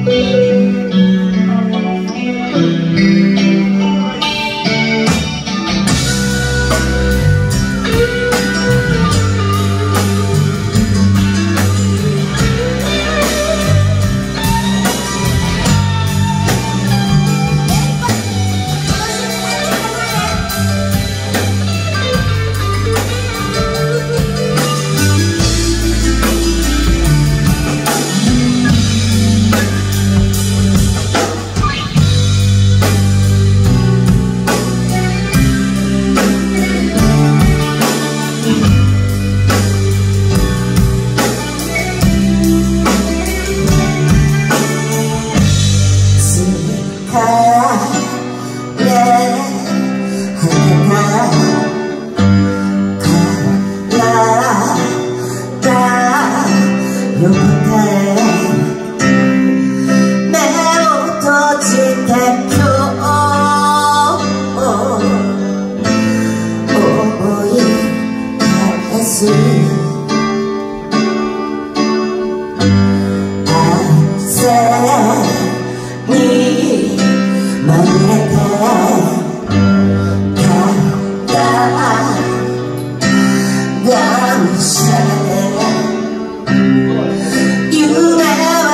夢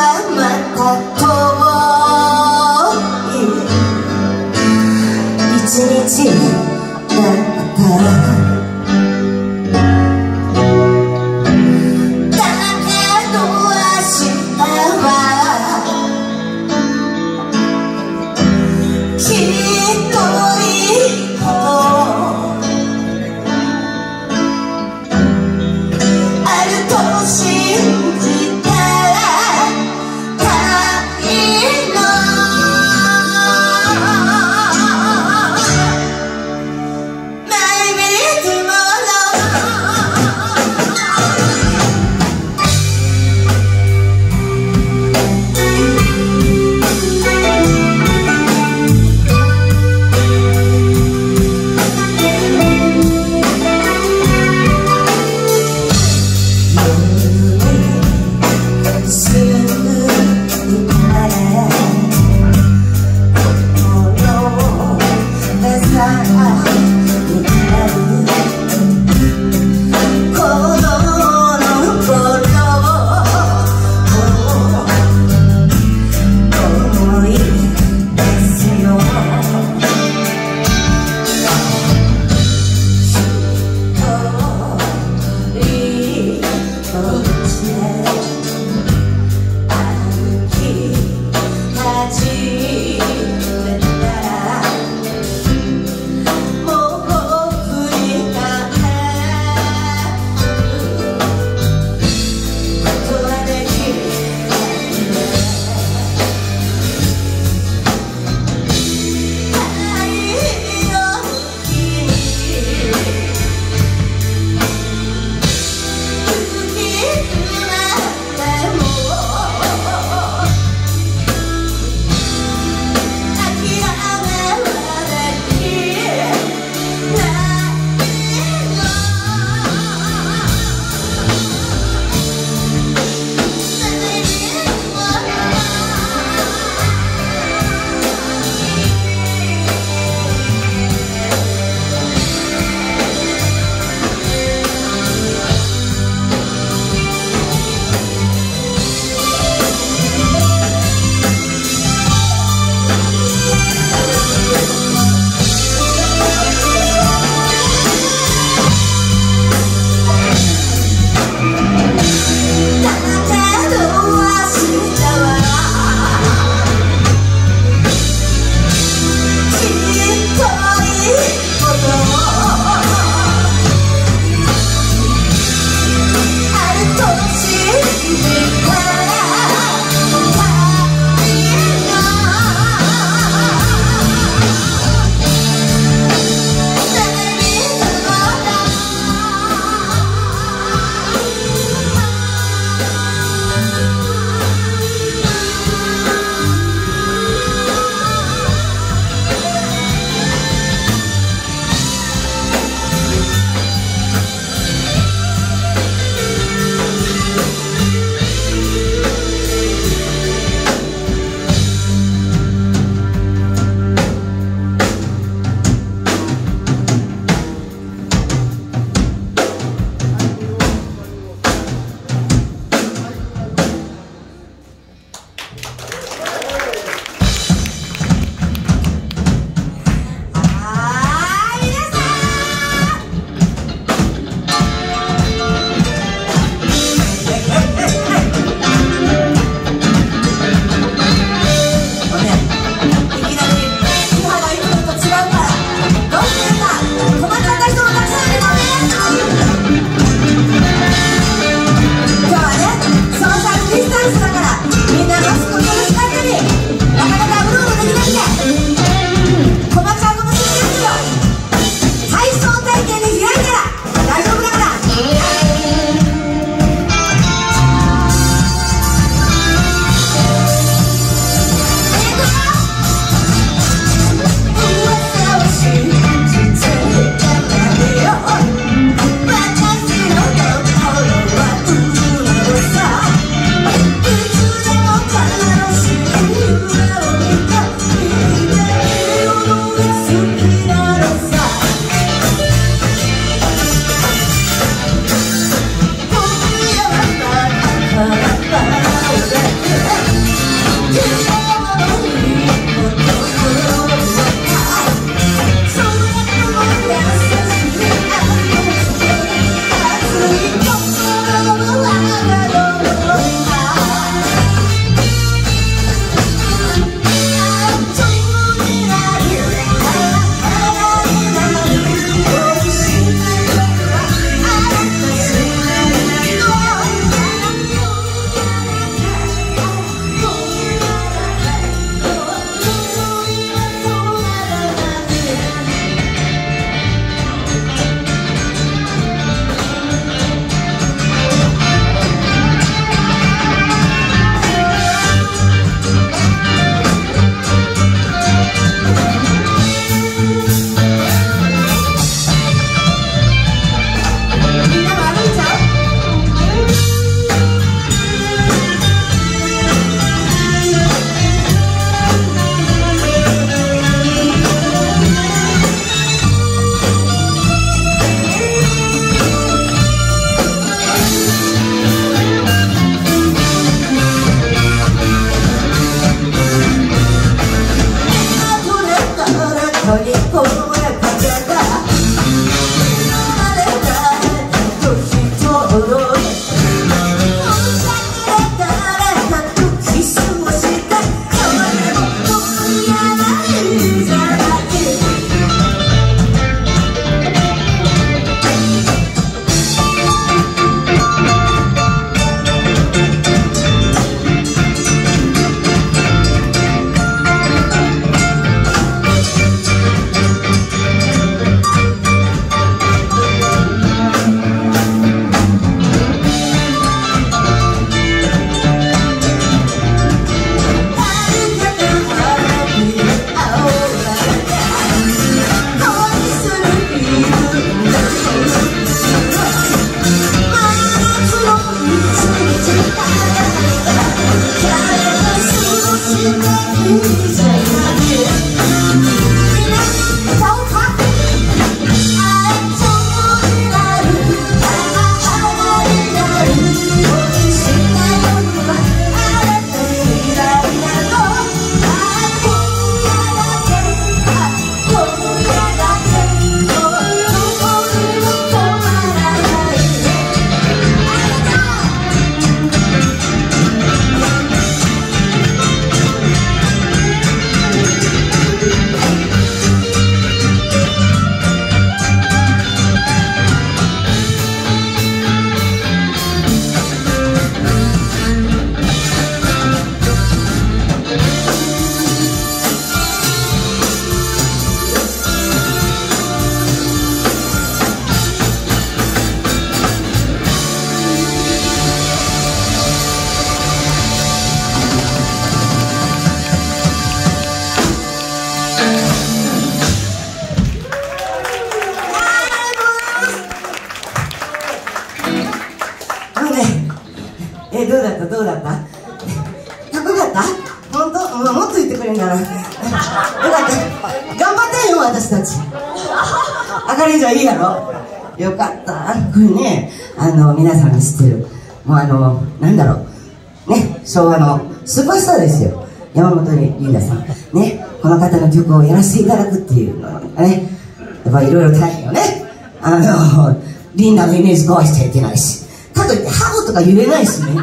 どうだったどうだった？かっこよかった？本当？もっと言ってくれんだな。よかった。頑張ってよ私たち。明るいじゃいいやろ。よかった。これね、皆さんが知ってる、もうなんだろうね、昭和のスーパースターですよ、山本リンダさんね。この方の曲をやらせていただくっていうのがね、やっぱいろいろ大変よね。リンダのイメージ壊しちゃいけないし、かといってハグとか言えないしね。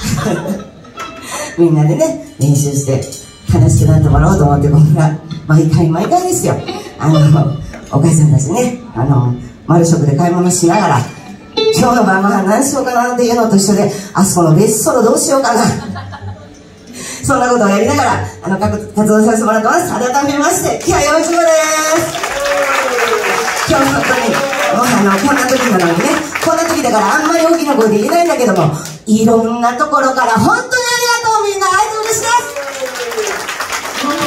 みんなでね練習して楽しくなってもらおうと思って、僕が毎回毎回ですよ、お母さんたちね、マルショクで買い物しながら、今日の晩ご飯何しようかなっていうのと一緒で、あそこの別荘どうしようかな、そんなことをやりながら活動させてもらってます。改めまして木原よしこです。今日本当にもうこんな時なのにね、こんな時だからあんまり大きな声で言えないんだけども、いろんなところから本当にありがとう。みんな会えて嬉しいです。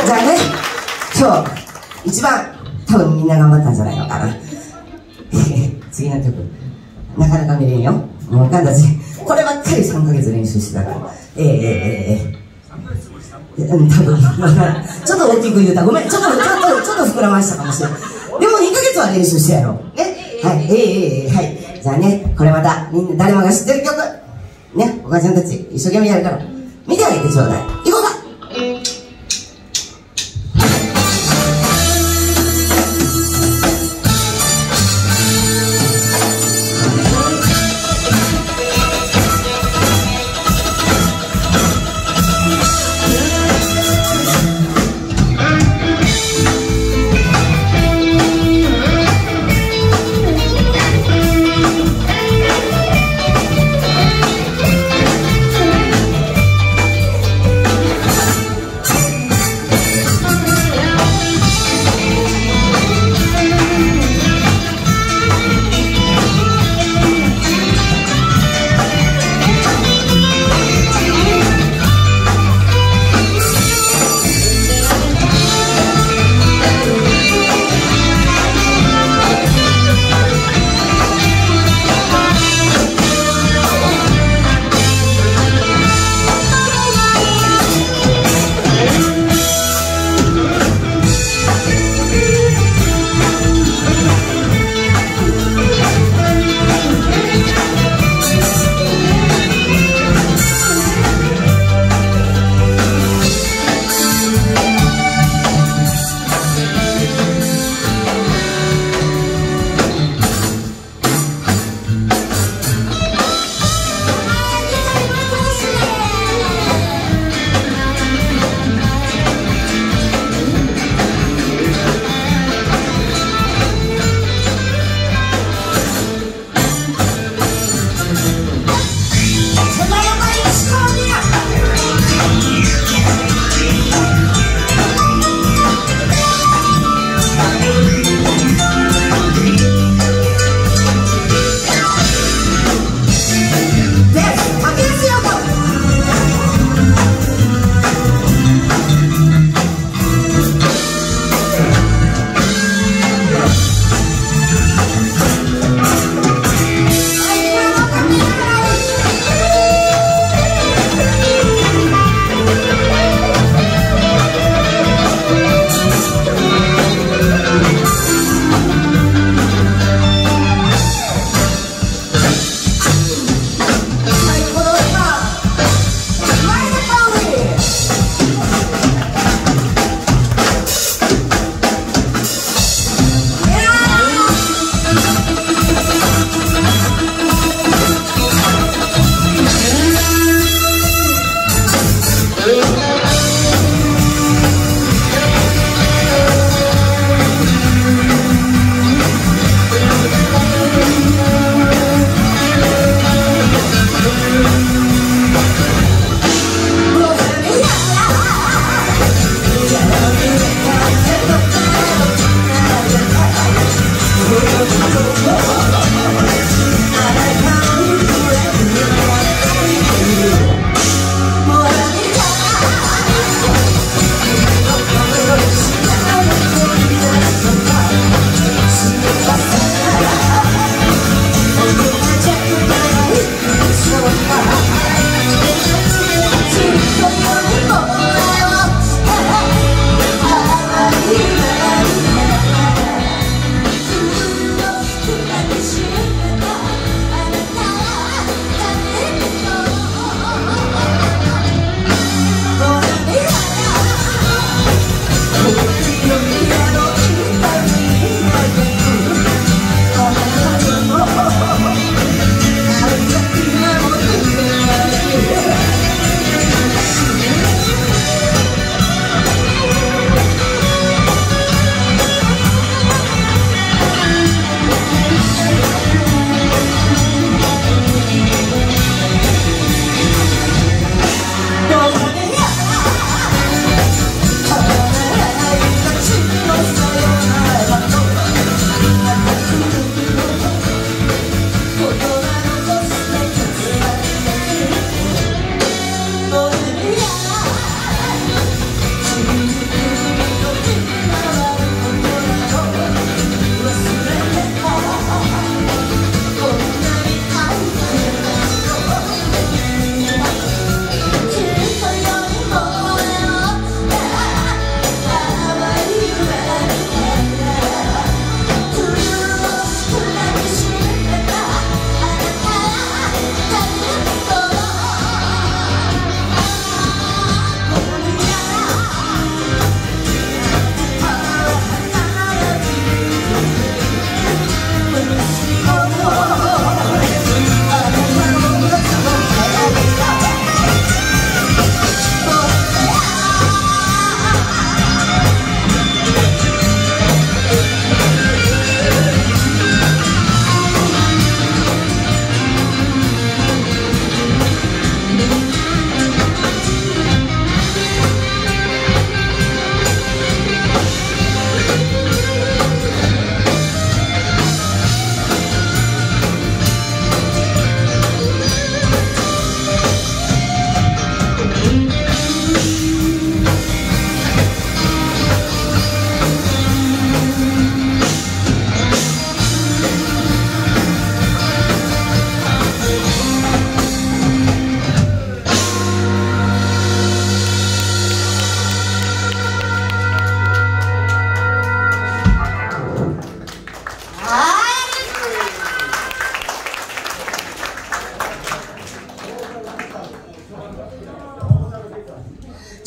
じゃあね、今日一番多分みんな頑張ったんじゃないのかな。次の曲なかなか見れんよ、もうおかんたちこればっかり3ヶ月練習してたから、多分ちょっと大きく言うた、ごめん、ちょっと膨らましたかもしれない。でも2ヶ月は練習してやろうね。はい、はい。じゃあね、これまたみんな誰もが知ってる曲、 ね、お母ちゃんたち一生懸命やるから、見てあげてちょうだい。行こうか。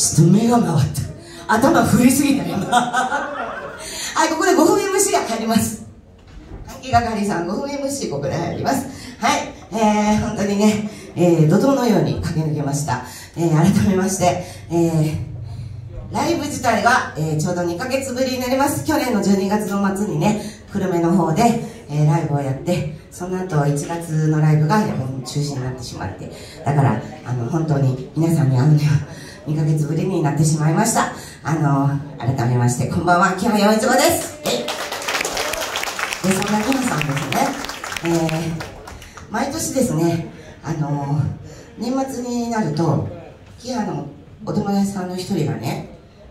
ちょっと目が回った。頭振りすぎた今。はい、ここで5分 MC が入ります。半期係さん5分 MC ここで入ります。はい、本当にね、怒涛のように駆け抜けました。改めまして、ライブ自体は、ちょうど2ヶ月ぶりになります。去年の12月の末にね、久留米の方で、ライブをやって、その後1月のライブが中止になってしまって、だから本当に皆さんに会うのは2ヶ月ぶりになってしまいました。改めましてこんばんは、木原洋一郎です。で、そんな木原さんですね、毎年ですね、年末になると木原のお友達さんの一人がね、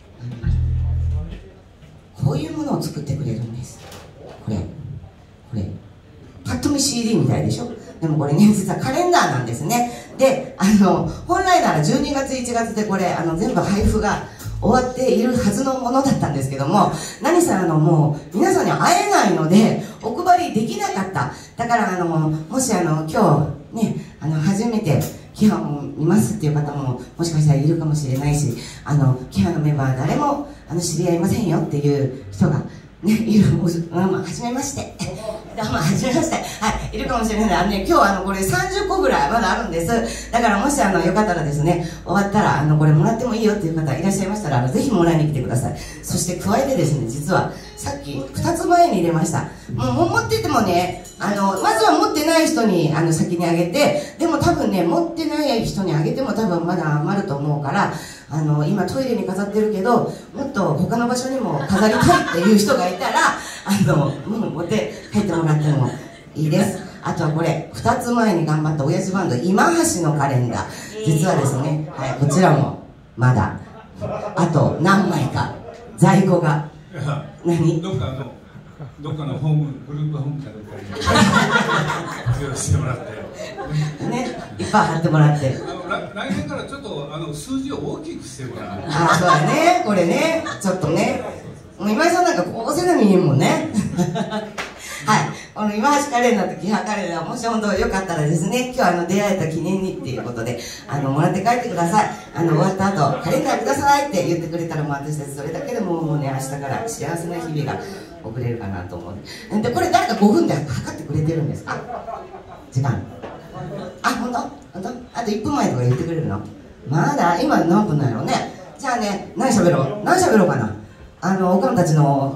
こういうものを作ってくれるんです。これパッと見 CD みたいでしょ。でもこれね、実はカレンダーなんですね。で、本来なら12月1月でこれ全部配布が終わっているはずのものだったんですけども、何せもう皆さんに会えないのでお配りできなかった。だからもし今日ね、初めてキハを見ますっていう方ももしかしたらいるかもしれないし、キハのメンバー誰も知り合いませんよっていう人がね、いる、はじめまして。はじめまして。はい、いるかもしれないので、今日これ30個ぐらいまだあるんです。だからもしよかったらですね、終わったらこれもらってもいいよっていう方いらっしゃいましたら、ぜひもらいに来てください。そして加えてですね、実はさっき2つ前に入れました。もう持っててもね、まずは持ってない人に先にあげて、でも多分ね、持ってない人にあげても多分まだ余ると思うから、今トイレに飾ってるけど、もっと他の場所にも飾りたいっていう人がいたら持って帰ってもらってもいいです。あとはこれ2つ前に頑張った親父バンド今橋のカレンダー、実はですね、はい、こちらもまだあと何枚か在庫が。何どっかのホーム、グループホームかどっかに用意してもらってね、いっぱい貼ってもらって、 来年からちょっと数字を大きくしてもらう。 そうだね、これね、ちょっとね、もう今井さんなんかここせな見えんもんね。はい、この今橋カレンダーと木原カレンダー、もし本当よかったらですね、今日出会えた記念にっていうことでもらって帰ってください。終わった後カレンダーくださいって言ってくれたら、もう私たちそれだけでもうね、明日から幸せな日々が送れるかなと思う。で、これ誰か5分で測ってくれてるんですか、時間。本当あと1分前とか言ってくれるの。まだ今何分なんやろうね。じゃあね、何喋ろうかな。おかんたちの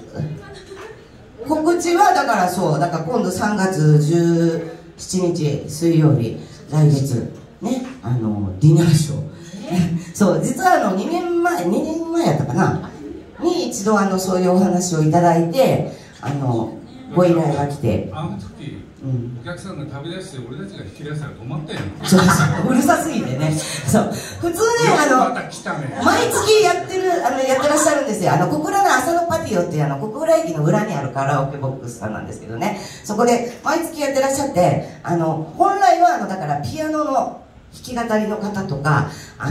告知はだから今度3月17日水曜日、来月ね、ディナーショーそう、実は2年前やったかなに一度そういうお話をいただいて、ご依頼が来て、 お客さんが食べ出して俺たちが引き出したら止まったよ。 うるさすぎてね。そう、普通ね、毎月やってらっしゃるんですよ。小倉の朝のパティオっていう小倉駅の裏にあるカラオケボックスさんなんですけどね、そこで毎月やってらっしゃって、本来はだからピアノの弾き語りの方とか、カ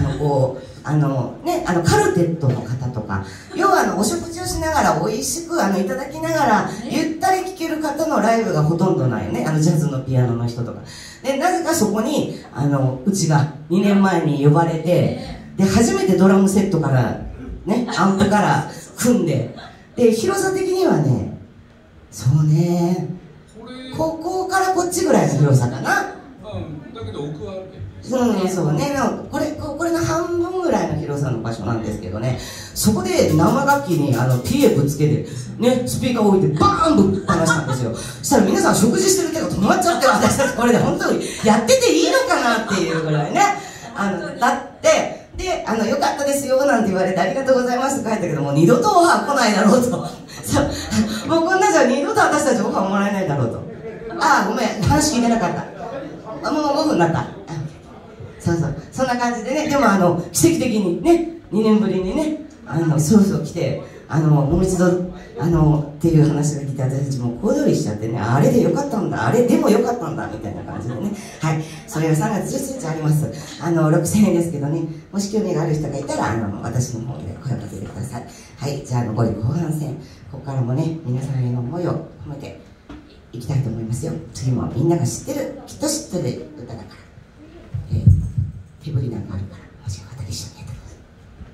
ルテットの方とか、要はお食事をしながら美味しくいただきながらゆったり聴ける方のライブがほとんどないよね、ジャズのピアノの人とかで。なぜかそこにうちが2年前に呼ばれて、で初めてドラムセットからね、アンプから組んで、で広さ的にはね、そうね、ここからこっちぐらいの広さかな。 だけど奥はあるけど、 そうね、これの半分ぐらいの広さの場所なんですけどね、そこで生楽器にPA ぶつけて、ね、スピーカーを置いてバーンぶっ放したんですよ。そしたら皆さん食事してる手が止まっちゃって、私たちこれで本当にやってていいのかなっていうぐらいね、だってでよかったですよなんて言われて、ありがとうございますって書いたけども、二度とオファー来ないだろうとそうもうこんなじゃ二度と私たちオファーもらえないだろうと。ごめん、話聞いてなかった。もう5分になった。そんな感じでね。でも奇跡的にね、2年ぶりにね、そう来て、もう一度っていう話が来て、私たちも小躍りしちゃってね、あれでよかったんだ、あれでもよかったんだみたいな感じでね。はい、それが3月17日あります。6000円ですけどね、もし興味がある人がいたら私の方で声をかけてください。はい、じゃあ5位後半戦、ここからもね、皆さんへの思いを込めていきたいと思いますよ。次もみんなが知ってる、きっと知ってる歌だから、手振りなんかあるから、もしよかったら一緒にやってください。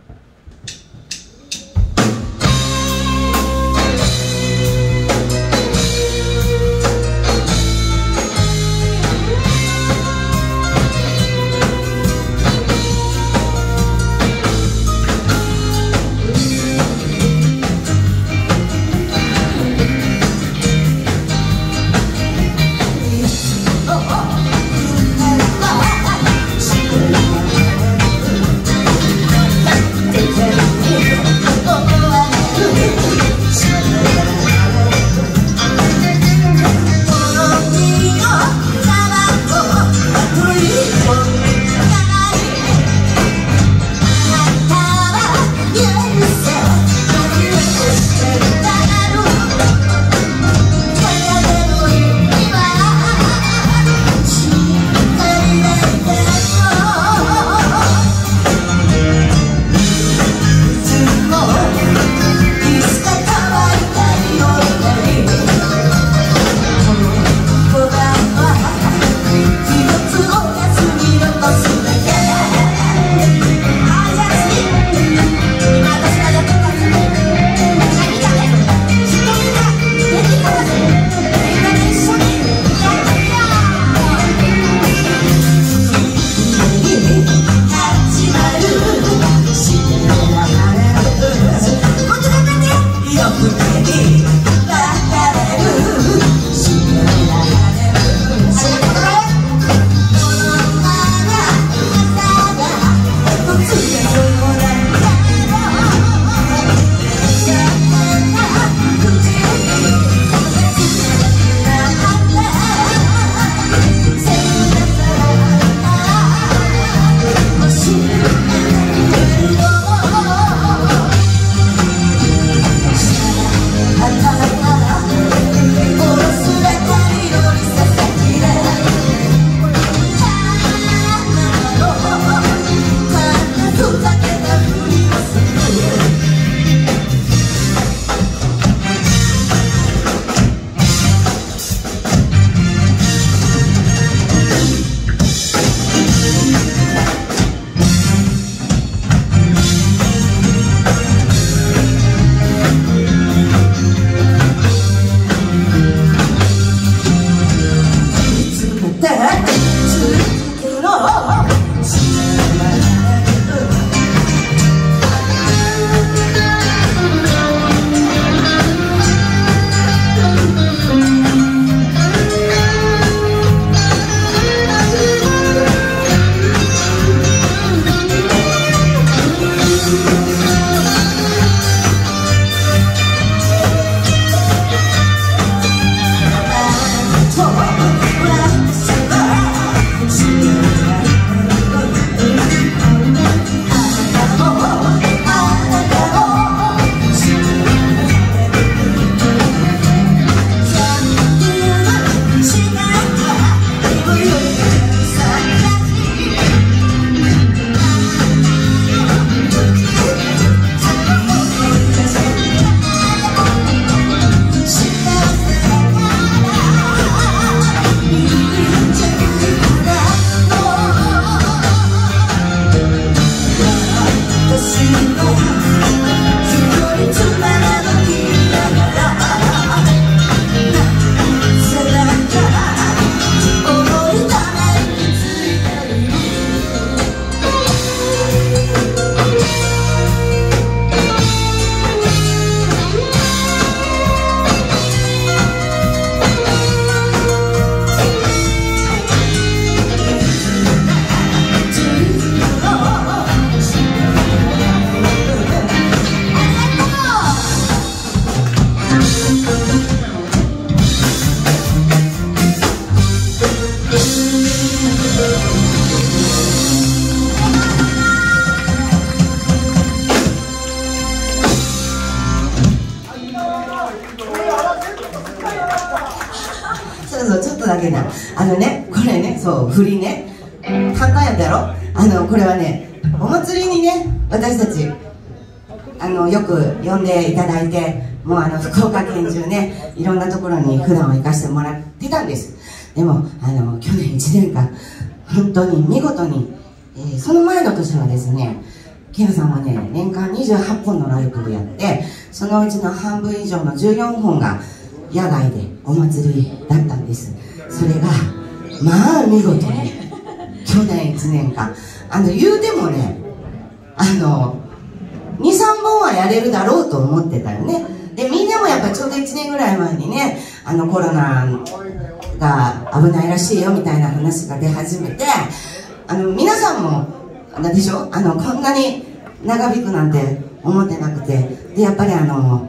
けな。これね、そう、振りね。簡単やったやろ。これはね、お祭りにね、私たち、よく呼んでいただいて、もう福岡県中ね、いろんなところに普段は行かせてもらってたんです。でも、去年1年間、本当に見事に、その前の年はですね、ケンさんはね、年間28本のライブをやって、そのうちの半分以上の14本が野外でお祭りだったんです。それが、まあ見事に、去年1年間、言うてもね、2、3本はやれるだろうと思ってたよね。で、みんなもやっぱりちょうど1年ぐらい前にね、コロナが危ないらしいよみたいな話が出始めて、皆さんも、なんでしょ、こんなに長引くなんて思ってなくて、で、やっぱりほら、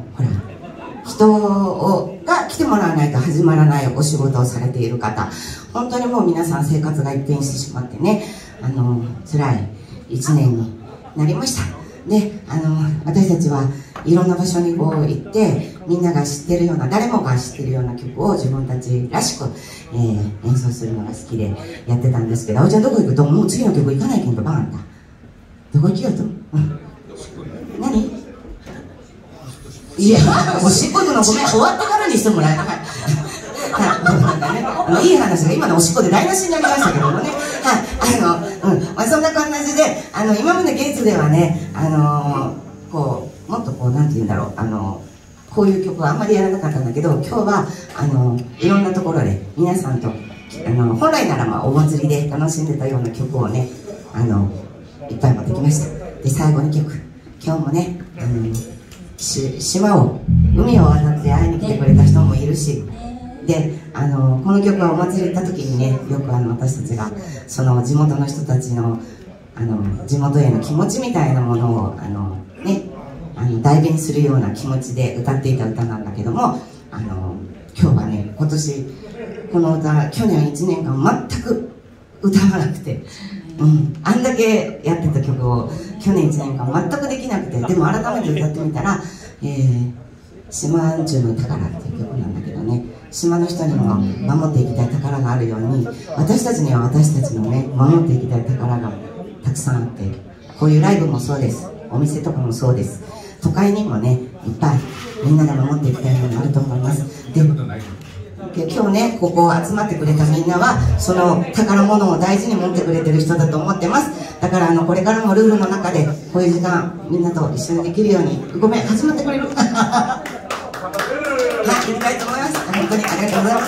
人が来てもらわないと始まらないお仕事をされている方、本当にもう皆さん生活が一変してしまってね、辛い1年になりました。で、私たちはいろんな場所にこう行って、みんなが知ってるような、誰もが知ってるような曲を自分たちらしく、演奏するのが好きでやってたんですけど、あおちゃんどこ行くと、もう次の曲行かないけんとバーンだ。どこ行きようと、何いや、おしっこ行くのごめん、終わってからにしてもらえない。いい話が今のおしっこで台無しになりましたけどもね。はい、そんな感じで、今までゲイツではね、こう、もっとこう、なんて言うんだろう、こういう曲はあんまりやらなかったんだけど、今日は、いろんなところで皆さんと、本来ならお祭りで楽しんでたような曲をね、いっぱい持ってきました。で、最後2曲、今日もね、島を、海を渡って会いに来てくれた人もいるし、で、この曲はお祭り行った時にね、よく私たちがその地元の人たちの地元への気持ちみたいなものを代弁するような気持ちで歌っていた歌なんだけども、今日はね、今年この歌、去年1年間全く歌わなくて、あんだけやってた曲を去年1年間全くできなくて、でも改めて歌ってみたら「島んちゅうの宝」っていう曲なんだけどね、島の人にも守っていきたい宝があるように、私たちには私たちのね、守っていきたい宝がたくさんあって、こういうライブもそうです、お店とかもそうです、都会にもね、いっぱいみんなで守っていきたいものがあると思います。で、今日ね、ここ集まってくれたみんなはその宝物を大事に持ってくれてる人だと思ってます。だからこれからもルールの中でこういう時間みんなと一緒にできるように、ごめん、始まってくれるはい、行きたいと思います。本当にありがとうございます。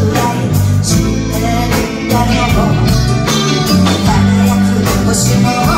輝く星の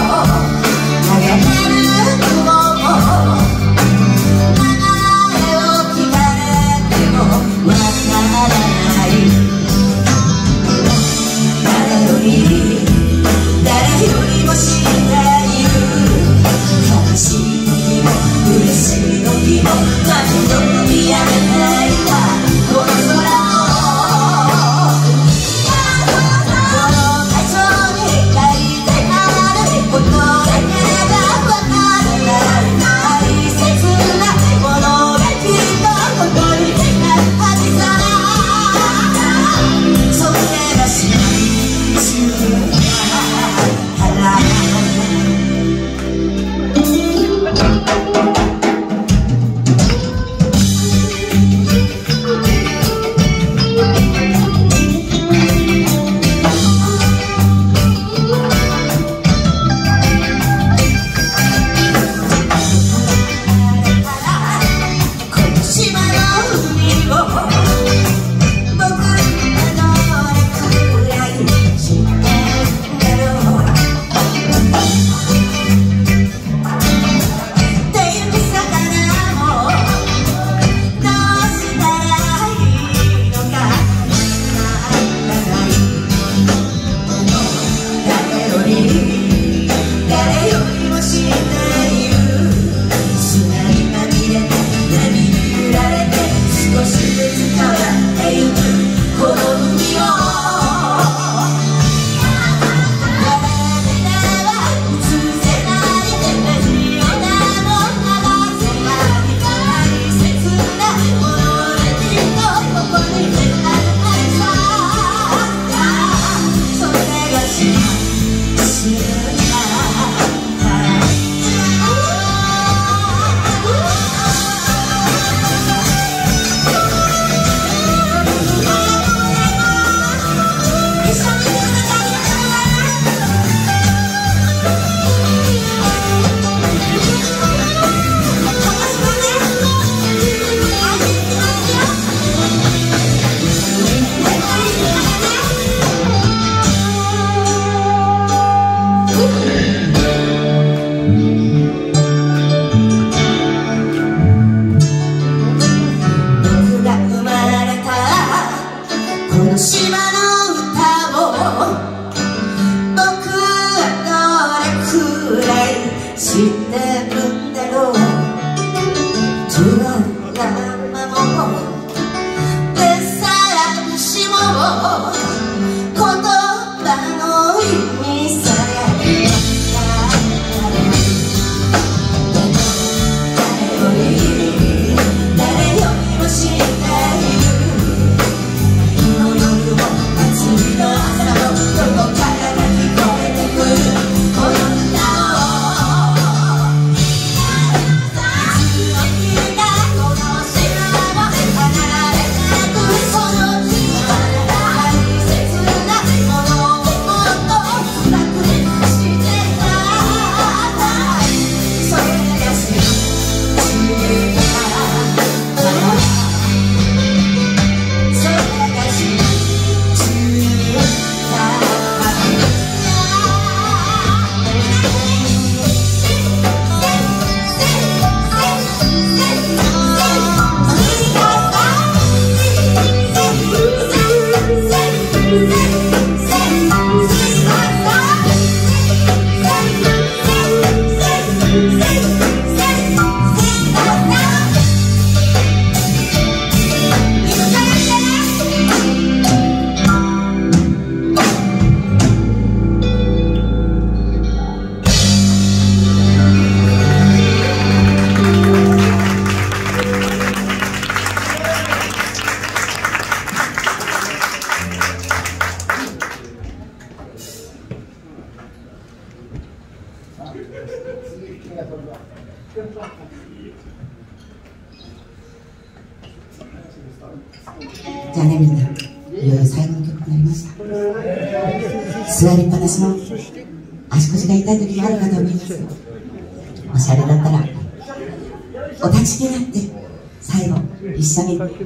じゃあね、みんな、いよいよ最後の曲になりました。座りっぱなしの足腰が痛い時もあるかと思いますよ。もしあれだったら、お立ちになって、最後、一緒にね。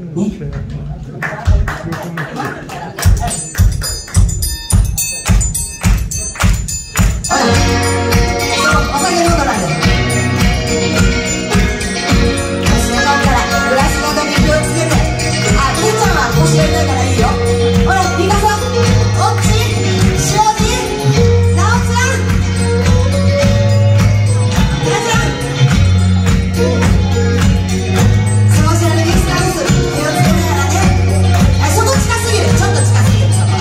そこ近すぎる、ちょっと近すぎる、そこ。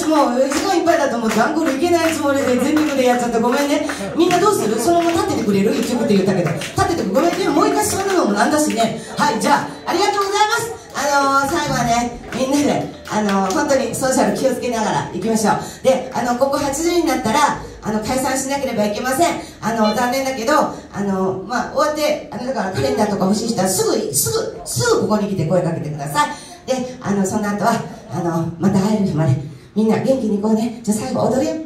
つも時間いっぱいだと思ってアンコールいけないつもりで全力でやっちゃってごめんね。みんなどうする？そのまま立っててくれる？1曲って言ったけど立っててごめんね。もう一回座るのもなんだしね。はい、じゃあありがとうございます。最後はね、みんなで本当にソーシャル気をつけながら行きましょう。でここ8時になったら解散しなければいけません。残念だけど終わってだからカレンダーとか欲しい人はすぐここに来て声かけてください。でその後はまた会える日までみんな元気に行こうね。じゃあ最後踊るよ。